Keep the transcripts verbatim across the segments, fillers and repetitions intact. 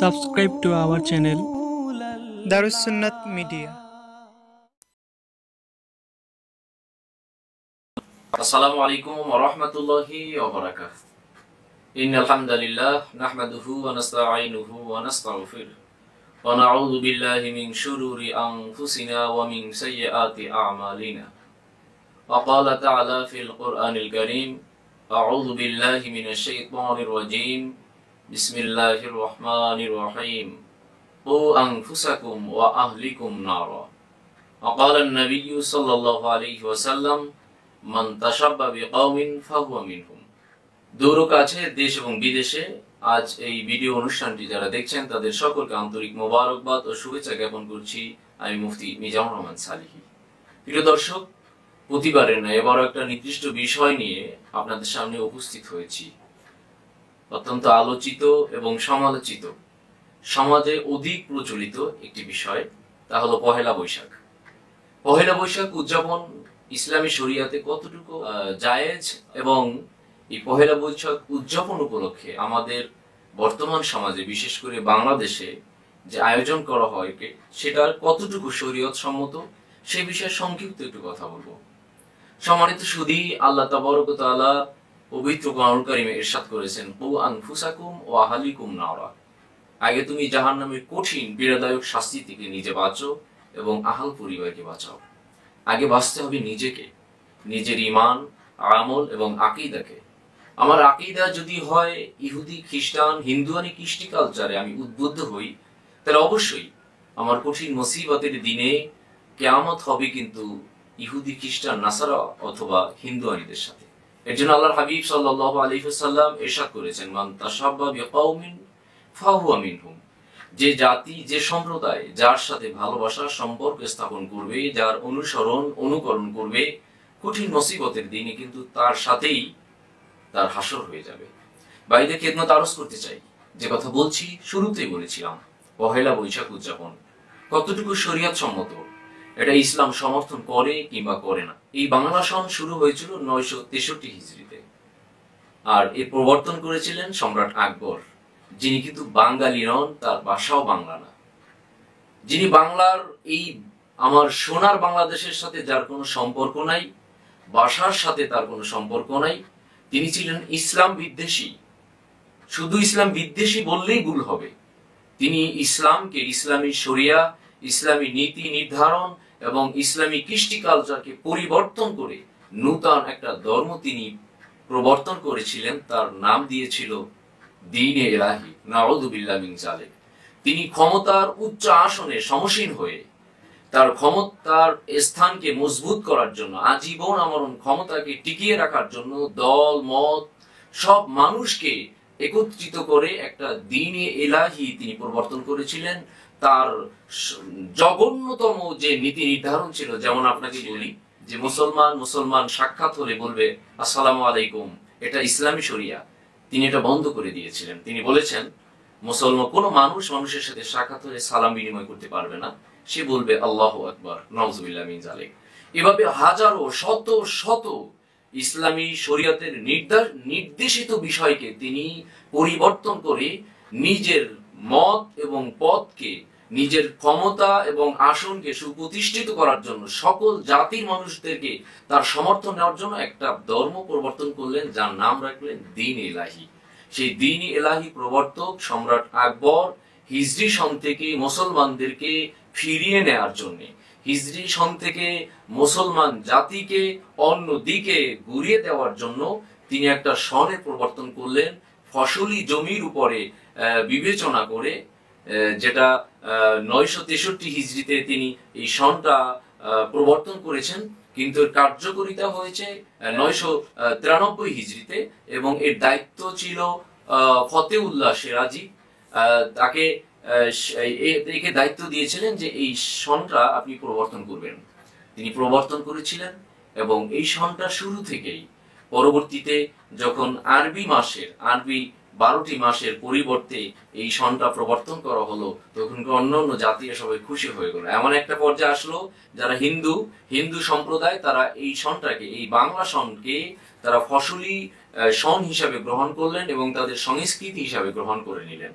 subscribe to our channel Darus Sunnat Media. Assalamu alaikum wa rahmatullahi wa barakatuh. Innal hamdalillah nahmaduhu wa nasta'inuhu wa nastaghfiruh wa na'udzu billahi min shururi anfusina wa min sayyiati a'malina. Wa qala ta'ala fil Qur'anil Karim, a'udzu billahi minasy syaithanir rajim. Bismillahirrahmanirrahim. Qu anfusakum wa ahlikum nara. Wa qala an-nabiy sallallahu alaihi wasallam, মান তাশাব্বা বিকাউমিন ফাহুয়া মিনহুম। দূর কাছে দেশ এবং বিদেশে আজ এই ভিডিও অনুষ্ঠানটি যারা দেখছেন তাদের সকলকে আন্তরিক মোবারকবাদ ও শুভেচ্ছা জ্ঞাপন করছি আমি মুফতি মিজানুর রহমান সালিহি। প্রিয় দর্শক, প্রতিবারের ন্যায় এবারও একটা নির্দিষ্ট বিষয় নিয়ে আপনাদের সামনে উপস্থিত হয়েছি। অত্যন্ত আলোচিত এবং সমালোচিত, সমাজে অধিক প্রচলিত একটি বিষয়, তা হলো পহেলা বৈশাখ। পহেলা বৈশাখ উদযাপন ইসলামী শরিয়াতে কতটুকু জায়েজ, এবং এই পহেলা বৈশাখ উদযাপন উপলক্ষে আমাদের বর্তমান সমাজে বিশেষ করে বাংলাদেশে যে আয়োজন করা হয় সেটার কতটুকু শরীয়ত সম্মত, সে বিষয়ে সংক্ষিপ্ত একটু কথা বলবো। সম্মানিত সুধী, আল্লাহ তাবারক ওয়া তাআলা পবিত্র কোরআনুল কারীমে ইরশাদ করেছেন, কু আনফুসাকুম ওয়া আহলিকুম নারা। আগে তুমি জাহান্নামের কঠিন পীড়াদায়ক শাস্তি থেকে নিজে বাঁচো এবং আহল পরিবারকে বাঁচাও। আগে বাঁচতে হবে নিজেকে, নিজের ঈমান, আমল এবং আকীদাকে। আমার আকীদা যদি হয় ইহুদি, খ্রিস্টান, হিন্দুয়ানি কৃষ্টি কালচারে আমি উদ্বুদ্ধ হই, তাহলে অবশ্যই আমার কঠিন মুসিবতের দিনে কিয়ামত হবে কিন্তু ইহুদি, খ্রিস্টান, নাসারা অথবা হিন্দুয়ানিদের সাথে। এর জন্য আল্লাহর হাবিব সাল্লাল্লাহু আলাইহি ওয়াসাল্লাম ইরশাদ করেছেন, মান তাশাব্বা বিকাউমিন ফাহুয়া মিনহুম। যে জাতি, যে সম্প্রদায় যার সাথে ভালোবাসার সম্পর্ক স্থাপন করবে, যার অনুসরণ অনুকরণ করবে, কঠিন মুসিবতের দিনে কিন্তু তার সাথেই তার হাসর হয়ে যাবে। ভাইদের খেদমত আরজ করতে চাই, যে কথা বলছি শুরুতেই বলেছিলাম, পহেলা বৈশাখ উদযাপন কতটুকু শরীয়ত সম্মত, এটা ইসলাম সমর্থন করে কিংবা করে না। এই বাংলা সন শুরু হয়েছিল নয়শো তেষট্টি হিজরিতে, আর এর প্রবর্তন করেছিলেন সম্রাট আকবর, যিনি কিন্তু বাঙালি নন, তার ভাষাও বাংলা না। যিনি বাংলার এই আমার সোনার বাংলাদেশের সাথে যার কোনো সম্পর্ক নাই, ভাষার সাথে তার কোনো সম্পর্ক নাই, তিনি ছিলেন ইসলাম বিদ্বেষী। শুধু ইসলাম বিদ্বেষী বললেই ভুল হবে। তিনি ইসলামকে, ইসলামী শরিয়া, ইসলামী নীতি নির্ধারণ এবং ইসলামী কৃষ্টি কালচারকে পরিবর্তন করে নূতন একটা ধর্ম তিনি প্রবর্তন করেছিলেন। তার নাম দিয়েছিল দ্বীন-এ ইলাহি, নাউযু বিল্লাহি মিন যালিক। তিনি ক্ষমতার উচ্চ আসনে সমসীন হয়ে তার ক্ষমতার স্থানকে মজবুত করার জন্য, আজীবন আমরণ ক্ষমতাকে টিকিয়ে রাখার জন্য দল মত সব মানুষকে একত্রিত করে একটা দ্বীন-এ ইলাহি তিনি প্রবর্তন করেছিলেন। তার জঘন্যতম যে নীতি নির্ধারণ ছিল, যেমন আপনাকে বলি যে মুসলমান মুসলমান সাক্ষাৎ হলে বলবে আসসালামু আলাইকুম, এটা ইসলামী শরিয়া। তিনি এটা বন্ধ করে দিয়েছিলেন। তিনি বলেছেন, মুসলমান কোনো মানুষ মানুষের সাথে সাক্ষাৎ হলে সালাম বিনিময় করতে পারবে না, সে বলবে আল্লাহু আকবার, নাউযু বিল্লাহি মিন যালিক। এভাবে হাজারো শত শত ইসলামী শরিয়তের নির্দেশিত বিষয়কে তিনি পরিবর্তন করে নিজের মত এবং পথকে, নিজের ক্ষমতা এবং আসনকে সুপ্রতিষ্ঠিত করার জন্য, সকল জাতির মানুষদেরকে তার সমর্থন নেওয়ার জন্য একটা ধর্ম প্রবর্তন করলেন, যার নাম রাখলেন দ্বীন-এ ইলাহি। সেই দ্বীন-এ ইলাহি প্রবর্তক সম্রাট আকবর হিজরি সন থেকে মুসলমানদেরকে ফিরিয়ে নেওয়ার জন্য, হিজরি সন থেকে মুসলমান জাতিকে অন্য দিকে ঘুরিয়ে দেওয়ার জন্য তিনি একটা সনের প্রবর্তন করলেন, ফসলি জমির উপরে বিবেচনা করে, যেটা নয়শো তেষট্টি হিজরিতে তিনি এই সনটা প্রবর্তন করেছেন, কিন্তু এর কার্যকারিতা হয়েছে নয়শো তিরানব্বই হিজরিতে, এবং এর দায়িত্ব ছিল ফতেউল্লাহ সিরাজি। তাকে একে দায়িত্ব দিয়েছিলেন যে এই সনটা আপনি প্রবর্তন করবেন। তিনি প্রবর্তন করেছিলেন, এবং এই সনটা শুরু থেকেই পরবর্তীতে যখন আরবি মাসের আরবি বারোটি মাসের পরিবর্তে এই সনটা প্রবর্তন করা হলো, তখন অন্য অন্য জাতি সবাই খুশি হয়ে গেল। এমন একটা পর্যায়ে আসলো, যারা হিন্দু হিন্দু সম্প্রদায় তারা এই সনটাকে, এই বাংলা সনকে তারা ফসলি সন হিসাবে গ্রহণ করলেন এবং তাদের সংস্কৃতি হিসাবে গ্রহণ করে নিলেন।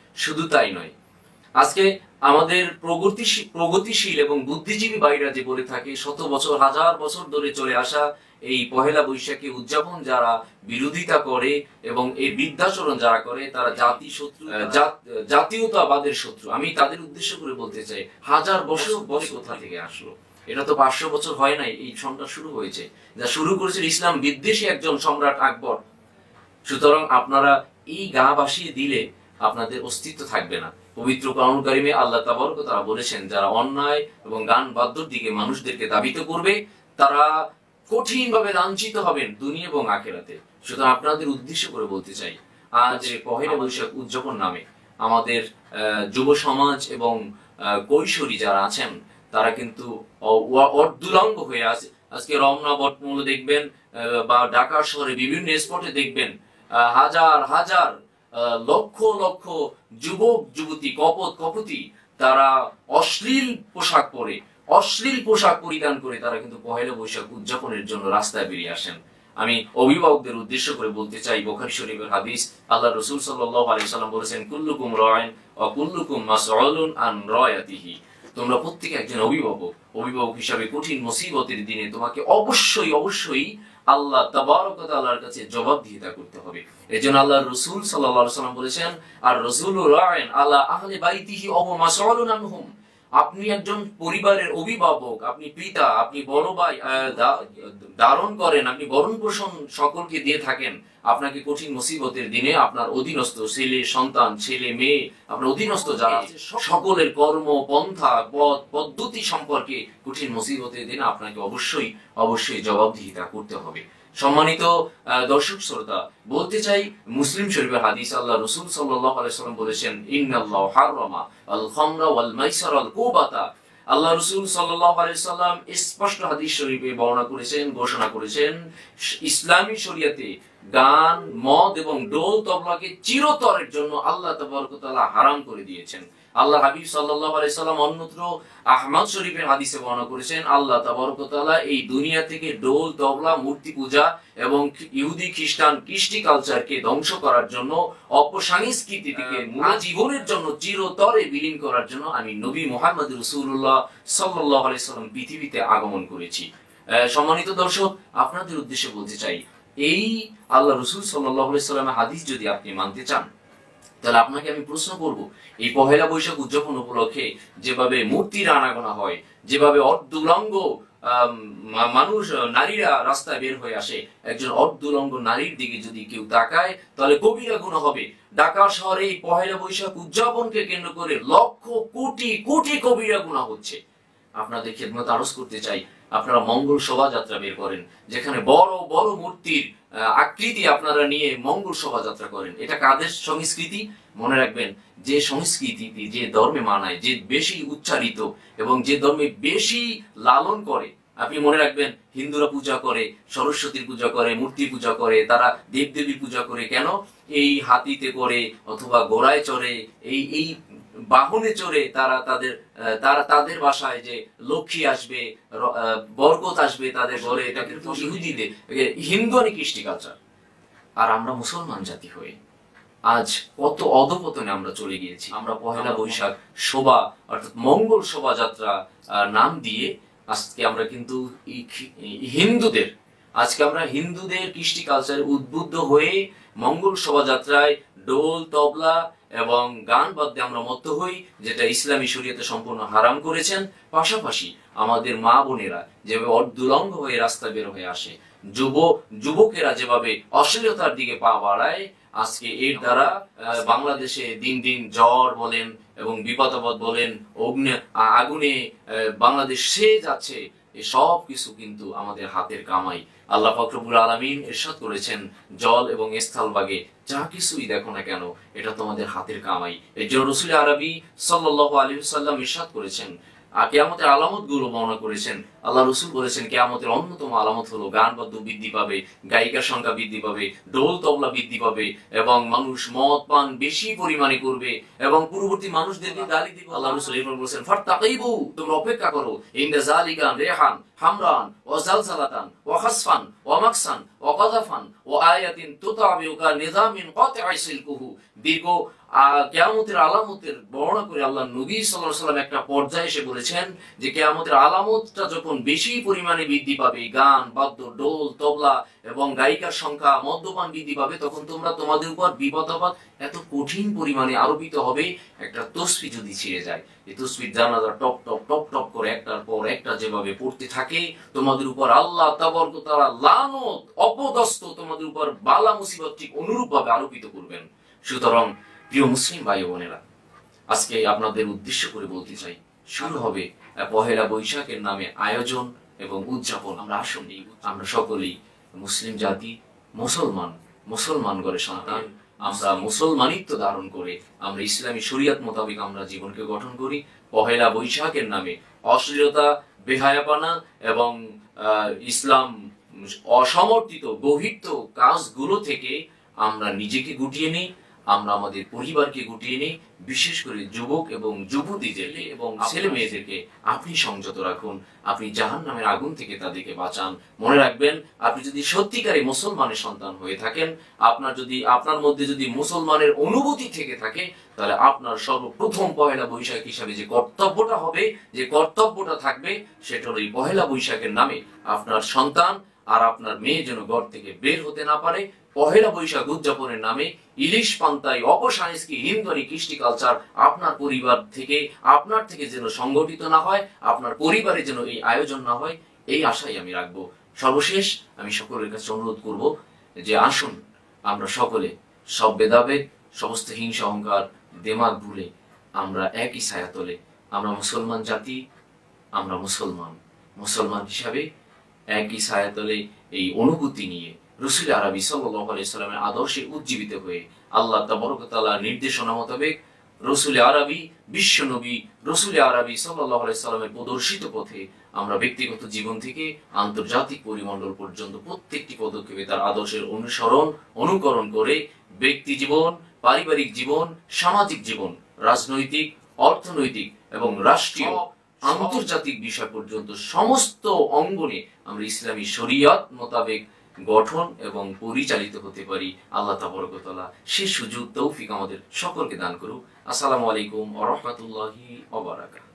শুধু তাই নয়, আজকে আমাদের প্রগতিশীল প্রগতিশীল এবং বুদ্ধিজীবী ভাইরা যে বলে থাকে শত বছর হাজার বছর ধরে চলে আসা এই পহেলা বৈশাখী উদযাপন যারা বিরোধিতা করে এবং এই বিদ্যাচরণ যারা করে তারা জাতি শত্রু, জাতীয়তাবাদের শত্রু। আমি তাদের উদ্দেশ্য করে বলতে চাই, হাজার বছর বছর কোথা থেকে আসলো? এটা তো পাঁচশো বছর হয় নাই এই সনটা শুরু হয়েছে, যা শুরু করেছিল ইসলাম বিদ্বেষী একজন সম্রাট আকবর। সুতরাং আপনারা এই গা ভাসিয়ে দিলে আপনাদের অস্তিত্ব থাকবে না। পবিত্র কোরআন কারিমে আল্লাহ তাবারক ওয়া তাআলা বলেছেন, যারা অন্যায় এবং গান বাদ্যর দিকে মানুষদেরকে ধাবিত করবে তারা কঠিন ভাবে লাঞ্ছিত হবেন দুনিয়া এবং আখিরাতে। সুতরাং আপনাদের উদ্দেশ্য করে বলতে চাই, আজ পহেলা বৈশাখ উদযাপন নামে আমাদের যুব সমাজ এবং কৈশোরী যারা আছেন তারা কিন্তু অর্ধুলঙ্গ হয়ে আছে। আজকে রমনা বটমূলে দেখবেন বা ঢাকা শহরে বিভিন্ন স্পটে দেখবেন হাজার হাজার লক্ষ লক্ষ যুবক যুবতী কপত কপতি তারা অশ্লীল পোশাক পরে অশ্লীল পোশাক পরিধান করে তারা কিন্তু পহেলা বৈশাখ উদযাপনের জন্য রাস্তায় বেরিয়ে আসেন। আমি অভিভাবকদের উদ্দেশ্য করে বলতে চাই, বুখারী শরীফের হাদিস, আল্লাহ রাসূল সাল্লাল্লাহু আলাইহি ওয়াসাল্লাম বলেছেন, কুল্লুকুম রাইন ওয়া কুল্লুকুম মাসউলুন আন রায়াতিহি। তোমরা প্রত্যেকে একজন অভিভাবক, অভিভাবক হিসাবে কঠিন মুসিবতের দিনে তোমাকে অবশ্যই অবশ্যই আল্লাহ তাবারক ওয়া তাআলার কাছে জবাবদিহিতা করতে হবে। এজন্য আল্লাহ রাসূল সাল্লাল্লাহু আলাইহি ওয়াসাল্লাম বলেছেন, আর রাসূলু রাইন আলা আহলি বাইতিহি ওয়া মাসউলুন আনহুম। আপনি একজন পরিবারের অভিভাবক, আপনি পিতা, আপনি বড় ভাই, ধারণ করেন, আপনি ভরণ পোষণ সকলকে দিয়ে থাকেন। আপনাকে কঠিন মুসিবতের দিনে আপনার অধীনস্থ ছেলে সন্তান, ছেলে মেয়ে, আপনার অধীনস্থ যারা আছে সকলের কর্ম পন্থা পথ পদ্ধতি সম্পর্কে কঠিন মুসিবতের দিনে আপনাকে অবশ্যই অবশ্যই জবাবদিহিতা করতে হবে। সম্মানিত দর্শক শ্রোতা, বলতে চাই মুসলিম শরীফের হাদিস, আল্লাহ রাসূল সাল্লাল্লাহু আলাইহি ওয়াসাল্লাম বলেছেন, ইন্নাল্লাহু হারামা আল খামরা ওয়াল মাইসার আল কুবাতা। আল্লাহ রাসূল সাল্লাল্লাহু আলাইহি ওয়াসাল্লাম স্পষ্ট হাদিস শরীফে বর্ণনা করেছেন, ঘোষণা করেছেন, ইসলামী শরীয়তে গান, মদ এবং ডোল তবলাকে চিরতরের জন্য আল্লাহ তাবারক ওয়া তাআলা হারাম করে দিয়েছেন। আল্লাহ হাবিব সাল্লাল্লাহু আলাইহি সাল্লাম অন্যত্র আহমদ শরীফের হাদিসে বর্ণনা করেছেন, আল্লাহ তাবারক ওয়া তাআলা এই দুনিয়া থেকে ডোল তবলা, মূর্তি পূজা এবং ইহুদি খ্রিস্টান কৃষ্টি কালচারকে ধ্বংস করার জন্য, অপসংস্কৃতিকে জীবনের জন্য চিরতরে বিলীন করার জন্য আমি নবী মুহাম্মদ রাসূলুল্লাহ সাল্লাল্লাহু আলাইহি সাল্লাম পৃথিবীতে আগমন করেছি। সম্মানিত দর্শক, আপনাদের উদ্দেশ্যে বলতে চাই, এই আল্লাহ রাসূল সাল্লাল্লাহু আলাইহি সাল্লামের হাদিস যদি আপনি মানতে চান, তাহলে আপনাকে আমি প্রশ্ন করব, এই পহেলা বৈশাখ উদযাপন উপলক্ষে যেভাবে মূর্তির আনাগোনা হয়, যেভাবে অর্ধুলঙ্গ মানুষ নারীরা রাস্তায় বের হয়ে আসে, একজন অর্ধুলঙ্গ নারীর দিকে যদি কেউ তাকায় তাহলে কবিরা গুনাহ হবে। ঢাকা শহরে এই পহেলা বৈশাখ উদযাপনকে কেন্দ্র করে লক্ষ কোটি কোটি কবিরা গুনাহ হচ্ছে। আপনাদের খেদমত আরজ করতে চাই, আপনারা মঙ্গল শোভাযাত্রা বের করেন, যেখানে বড় বড় মূর্তির আকৃতি আপনারা নিয়ে মঙ্গল শোভাযাত্রা করেন। এটা কাদের সংস্কৃতি? মনে রাখবেন, যে সংস্কৃতি যে ধর্মে মানায়, যে বেশি উচ্চারিত এবং যে ধর্মে বেশি লালন করে, আপনি মনে রাখবেন হিন্দুরা পূজা করে, সরস্বতীর পূজা করে, মূর্তি পূজা করে, তারা দেবদেবীর পূজা করে। কেন? এই হাতিতে করে অথবা ঘোড়ায় চড়ে, এই এই বাহনে চড়ে তারা তাদের তারা তাদের বাসায় যে লক্ষ্মী আসবে, বরকত আসবে তাদের ঘরে, এটা কিন্তু ইহুদিদের, হিন্দু আর কৃষ্টি কালচার। আর আমরা মুসলমান জাতি হয়ে আজ কত অধপতনে আমরা চলে গিয়েছি। আমরা পহেলা বৈশাখ শোভা অর্থাৎ মঙ্গল শোভাযাত্রা নাম দিয়ে আজকে আমরা কিন্তু হিন্দুদের আজকে আমরা হিন্দুদের কৃষ্টি কালচারে উদ্বুদ্ধ হয়ে মঙ্গল শোভাযাত্রায় ডোল তবলা এবং গান বাদ্যে আমরা মত্ত হই, যেটা ইসলামী শরীয়তে সম্পূর্ণ হারাম করেছেন। পাশাপাশি আমাদের মা বোনেরা যেভাবে অর্ধুলঙ্গ হয়ে রাস্তা বের হয়ে আসে, যুব যুবকেরা যেভাবে অশ্লীলতার দিকে পা বাড়ায়, আজকে এর দ্বারা বাংলাদেশে দিন দিন জ্বর বলেন এবং বিপদাপদ বলেন, অগ্নি আগুনে বাংলাদেশ সেয়ে যাচ্ছে। এই সব কিছু কিন্তু আমাদের হাতের কামাই। আল্লাহ পাক রব্বুল আলামিন ইরশাদ করেছেন, জল এবং স্থলভাগে যা কিছুই দেখো না কেন এটা তোমাদের হাতের কামাই। এর জন্য রাসূল আরবি সাল্লাল্লাহু আলাইহি ওয়াসাল্লাম ইরশাদ করেছেন, কিয়ামতের আলামত গুলো বর্ণনা করেছেন। আল্লাহ রাসূল বলেছেন, কিয়ামতের অন্যতম আলামত হলো গান বাদ্য বৃদ্ধি পাবে, গায়িকার সংখ্যা বৃদ্ধি পাবে, ঢোল তবলা বৃদ্ধি পাবে এবং মানুষ মদ পান বেশি পরিমাণে করবে এবং পূর্ববর্তী মানুষদেরকে গালি দিবে। আল্লাহ রাসূল এরপর বলেছেন, ফাত্তাকিবু, তোমরা অপেক্ষা করো, ইনদা যালিকা রিহান হামরান ওয়া জালজালাতান ওয়া খাসফান ওয়া মাকসান ওয়া কাযাফান ওয়া আয়াতিন তুতাবিউকা নিযামিন কাতি'ই সিলকুহু। দীর্ঘ কিয়ামতের আলামতের বর্ণনা করে আল্লাহ নবী সাল্লাল্লাহু আলাইহি সাল্লাম একটা পর্যায়ে এসে বলেছেন যে কিয়ামতের আলামতটা যখন বেশি পরিমাণে বৃদ্ধি পাবে, গান বাদ্য ডোল তবলা এবং গায়িকার সংখ্যা মদ্যপান বৃদ্ধি পাবে, তখন তোমরা তোমাদের উপর বিপদ আপদ এত কঠিন পরিমাণে আরোপিত হবে, একটা তসবিহ যদি ছিঁড়ে যায়, এই তসবিহ জানাজা টপ টপ টপ টপ করে একটার পর একটা যেভাবে পড়তে থাকে, তোমাদের উপর আল্লাহ তাবারক ওয়া তাআলা লানত অপদস্থ তোমাদের উপর বালা মুসিবত ঠিক অনুরূপ ভাবে আরোপিত করবেন। সুতরাং প্রিয় মুসলিম ভাই বোনেরা, আজকে আপনাদের উদ্দেশ্য করে বলতে চাই, শুরু হবে পহেলা বৈশাখের নামে আয়োজন এবং উদযাপন। আমরা আসুন, আমরা সকলেই মুসলিম জাতি, মুসলমান, মুসলমান ঘরের সন্তান, আমরা মুসলমানিত্ব ধারণ করে আমরা ইসলামী শরীয়ত মোতাবেক আমরা জীবনকে গঠন করি। পহেলা বৈশাখের নামে অশ্লীলতা, বেহায়াপনা এবং ইসলাম অসমর্থিত গভীর কাজগুলো থেকে আমরা নিজেকে গুটিয়ে নিই, আমরা আমাদের পরিবারকে গুটিয়ে নিই, বিশেষ করে যুবক এবং যুবতীদের এবং ছেলে মেয়েদেরকে আপনি সংযত রাখুন, আপনি জাহান্নামের আগুন থেকে তাদেরকে বাঁচান। মনে রাখবেন, আপনি যদি সত্যিকারী মুসলমানের সন্তান হয়ে থাকেন, আপনার যদি আপনার মধ্যে যদি মুসলমানের অনুভূতি থেকে থাকে, তাহলে আপনার সর্বপ্রথম পহেলা বৈশাখ হিসাবে যে কর্তব্যটা হবে, যে কর্তব্যটা থাকবে, সেটা হলো এই পহেলা বৈশাখের নামে আপনার সন্তান আর আপনার মেয়ে যেন ঘর থেকে বের হতে না পারে। পহেলা বৈশাখ উদযাপনের নামে ইলিশ পান্তাই অপসংস্কৃতি হিন্দুরি কৃষ্টি কালচার আপনার পরিবার থেকে আপনার থেকে যেন সংগঠিত না হয়, আপনার পরিবারে যেন এই আয়োজন না হয়, এই আশাই আমি রাখবো। সর্বশেষ আমি সকলের কাছে অনুরোধ করব যে আসুন আমরা সকলে সব ভেদাভেদ, সমস্ত হিংসা অহংকার দেমাগ ভুলে আমরা একই ছায়াতলে, আমরা মুসলমান জাতি, আমরা মুসলমান মুসলমান হিসাবে একই ছায়াতলে এই অনুভূতি নিয়ে রাসূল আরবি সাল্লাল্লাহু আলাইহি সাল্লামের আদর্শে উজ্জীবিত হয়ে আল্লাহ তাবারক ওয়া তাআলার নির্দেশনা মোতাবেক রাসূল আরবি বিশ্ব নবী রাসূল আরবি সাল্লাল্লাহু আলাইহি সাল্লামের প্রদর্শিত পথে আমরা ব্যক্তিগত জীবন থেকে আন্তর্জাতিক পরিমণ্ডল পর্যন্ত প্রত্যেকটি পদক্ষেপে তার আদর্শের অনুসরণ অনুকরণ করে ব্যক্তি জীবন, পারিবারিক জীবন, সামাজিক জীবন, রাজনৈতিক, অর্থনৈতিক এবং রাষ্ট্রীয় আন্তর্জাতিক বিষয় পর্যন্ত সমস্ত অঙ্গনে আমরা ইসলামী শরীয়ত মোতাবেক গঠন এবং পরিচালিত হতে পারি। আল্লাহ তাবারক ওয়া তাআলা সে সুযোগ তৌফিক আমাদের সকলকে দান করুক। আসসালামু আলাইকুম ওয়া রাহমাতুল্লাহি ওয়া বারাকাতুহু।